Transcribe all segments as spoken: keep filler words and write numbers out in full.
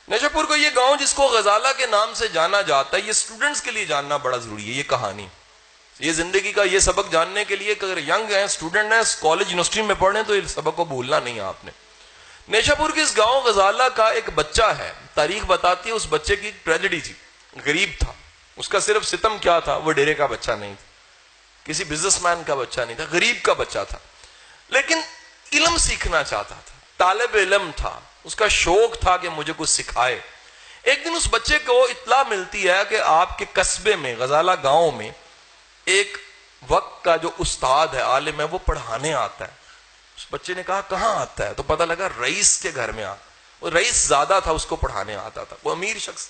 نیشا پور کو یہ گاؤں جس کو غزالہ کے نام سے جانا جاتا ہے، یہ اسٹوڈنٹس کے لیے جاننا بڑا ضروری ہے. یہ کہانی، یہ زندگی کا یہ سبق جاننے کے لیے کہ اگر ینگ ہیں، اسٹوڈنٹ ہیں، کالج یونیورسٹی میں پڑھ رہے ہیں تو یہ سبق کو بھولنا نہیں ہے آپ نے. نیشا پور کے اس گاؤں غزالہ کا ایک بچہ ہے. تاریخ بتاتی ہے اس بچے کی ٹریجڈی تھی. غریب تھا. اس کا صرف ستم کیا تھا، وہ ڈیرے کا بچہ نہیں تھا، کسی بزنس مین کا بچہ نہیں تھا، غریب کا بچہ تھا، لیکن علم سیکھنا چاہتا تھا، طالب علم تھا. اس کا شوق تھا کہ مجھے کچھ سکھائے. ایک دن اس بچے کو اطلاع ملتی ہے کہ آپ کے قصبے میں، غزالہ گاؤں میں، ایک وقت کا جو استاد ہے، عالم ہے، وہ پڑھانے آتا ہے. اس بچے نے کہا کہاں آتا ہے؟ تو پتہ لگا رئیس کے گھر میں آتا. وہ رئیس زیادہ تھا، اس کو پڑھانے آتا تھا، وہ امیر شخص.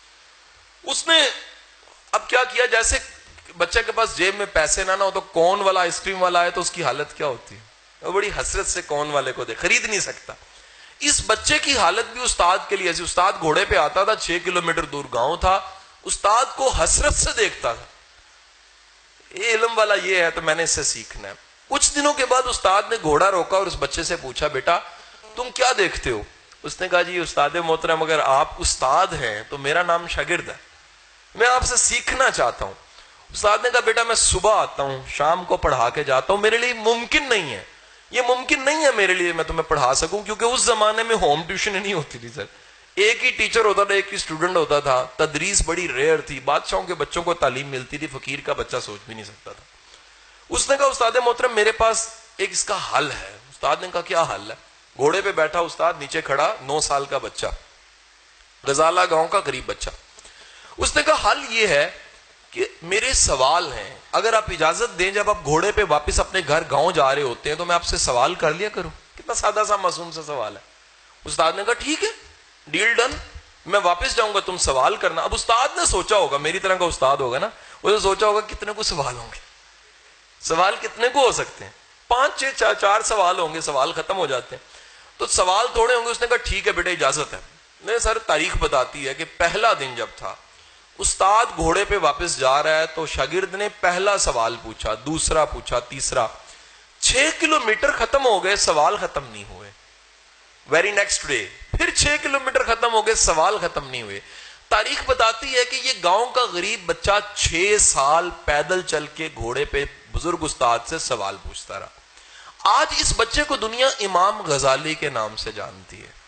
اس نے اب کیا کیا، جیسے بچے کے پاس جیب میں پیسے نہ نہ ہو تو کون والا آئس کریم والا آئے تو اس کی حالت کیا ہوتی ہے، وہ بڑی حسرت سے کون والے کو دے، خرید نہیں سکتا. اس بچے کی حالت بھی استاد کے لیے ایسی. استاد گھوڑے پہ آتا تھا، چھ کلومیٹر دور گاؤں تھا، استاد کو حسرت سے دیکھتا تھا. یہ علم والا یہ ہے تو میں نے اس سے سیکھنا ہے. کچھ دنوں کے بعد استاد نے گھوڑا روکا اور اس بچے سے پوچھا بیٹا تم کیا دیکھتے ہو؟ اس نے کہا جی استاد محترم اگر آپ استاد ہیں تو میرا نام شاگرد ہے، میں آپ سے سیکھنا چاہتا ہوں. استاد نے کہا بیٹا میں صبح آتا ہوں، شام کو پڑھا کے جاتا ہوں، میرے لیے ممکن نہیں ہے، یہ ممکن نہیں ہے میرے لیے میں تمہیں پڑھا سکوں، کیونکہ اس زمانے میں ہوم ٹیوشن نہیں ہوتی تھی سر. ایک ہی ٹیچر ہوتا تھا، ایک ہی اسٹوڈنٹ ہوتا تھا، تدریس بڑی ریئر تھی، بادشاہوں کے بچوں کو تعلیم ملتی تھی، فقیر کا بچہ سوچ بھی نہیں سکتا تھا. اس نے کہا استاد محترم میرے پاس ایک اس کا حل ہے. استاد نے کہا کیا حل ہے؟ گھوڑے پہ بیٹھا استاد، نیچے کھڑا نو سال کا بچہ، غزالہ گاؤں کا غریب بچہ. اس نے کہا حل یہ ہے کہ میرے سوال ہیں، اگر آپ اجازت دیں جب آپ گھوڑے پہ واپس اپنے گھر گاؤں جا رہے ہوتے ہیں تو میں آپ سے سوال کر لیا کروں. کتنا سادہ سا معصوم سا سوال ہے. استاد نے کہا ٹھیک ہے، ڈیل ڈن، میں واپس جاؤں گا، تم سوال کرنا. اب استاد نے سوچا ہوگا، میری طرح کا استاد ہوگا نا، وہ نے سوچا ہوگا کتنے کو سوال ہوں گے، سوال کتنے کو ہو سکتے ہیں، پانچ چھ چار, چار سوال ہوں گے، سوال ختم ہو جاتے ہیں، تو سوال تھوڑے ہوں گے. اس نے کہا ٹھیک ہے بیٹا اجازت ہے. نہیں سر، تاریخ بتاتی ہے کہ پہلا دن جب تھا، استاد گھوڑے پہ واپس جا رہا ہے تو شاگرد نے پہلا سوال پوچھا، دوسرا پوچھا، تیسرا، چھ کلو میٹر ختم ہو گئے، سوال ختم نہیں ہوئے. ویری نیکسٹ ڈے پھر چھ کلو میٹر ختم ہو گئے، سوال ختم نہیں ہوئے. تاریخ بتاتی ہے کہ یہ گاؤں کا غریب بچہ چھ سال پیدل چل کے گھوڑے پہ بزرگ استاد سے سوال پوچھتا رہا. آج اس بچے کو دنیا امام غزالی کے نام سے جانتی ہے.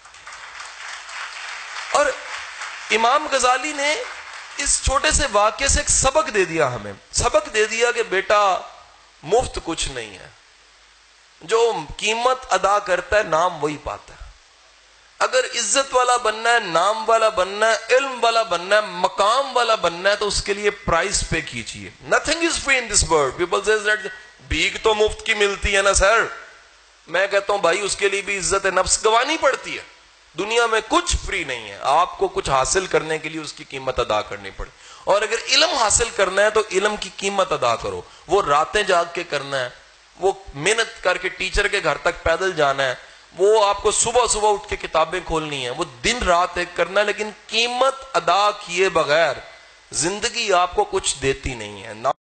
اور امام غزالی نے اس چھوٹے سے واقعے سے ایک سبق دے دیا ہمیں. سبق دے دیا کہ بیٹا مفت کچھ نہیں ہے، جو قیمت ادا کرتا ہے نام وہی پاتا ہے. اگر عزت والا بننا ہے، نام والا بننا ہے، علم والا بننا ہے، مقام والا بننا ہے تو اس کے لیے پرائز پے کیجیے. Nothing is free in this world. People says that بھیک تو مفت کی ملتی ہے نا سر. میں کہتا ہوں بھائی اس کے لیے بھی عزت نفس گوانی پڑتی ہے. دنیا میں کچھ فری نہیں ہے. آپ کو کچھ حاصل کرنے کے لیے اس کی قیمت ادا کرنی پڑے. اور اگر علم حاصل کرنا ہے تو علم کی قیمت ادا کرو. وہ راتیں جاگ کے کرنا ہے، وہ محنت کر کے ٹیچر کے گھر تک پیدل جانا ہے، وہ آپ کو صبح صبح اٹھ کے کتابیں کھولنی ہیں، وہ دن رات ایک کرنا ہے. لیکن قیمت ادا کیے بغیر زندگی آپ کو کچھ دیتی نہیں ہے.